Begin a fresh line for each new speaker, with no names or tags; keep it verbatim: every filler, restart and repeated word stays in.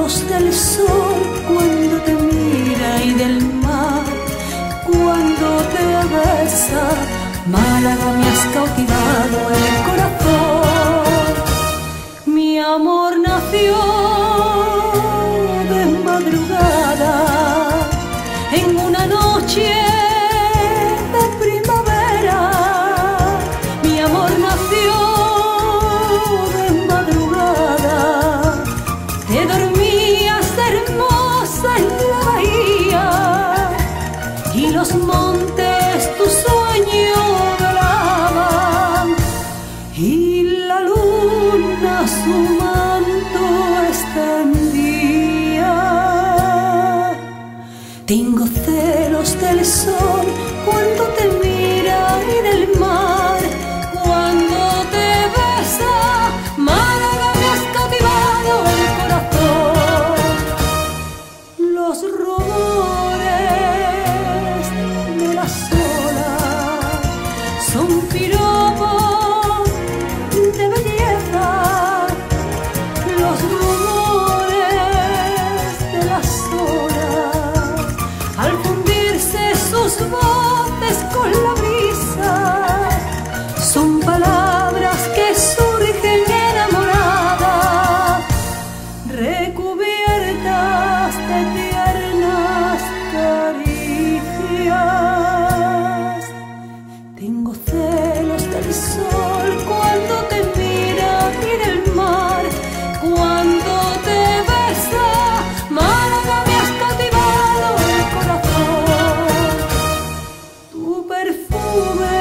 celos del sol cuando te mira y del mar cuando te besa. Málaga, me has cautivado el corazón. Mi amor nació de madrugada en una noche de primavera. Mi amor nació de madrugada. Te dormías hermosa en la bahía y los montes tu sueño velaban y la luna su manto extendía. Tengo celos del sol cuando te mira y del mar cuando te besa. Málaga, me has cautivado el corazón. Los rumores de las olas son piropos de belleza. Los rumores de las olas al fundirse sus voces con la brisa son palabras que surgen enamoradas, recubiertas de tiernas caricias. Tengo celos del sol cuando te mira y del mar cuando te besa. Málaga, me has cautivado el corazón. Tu perfume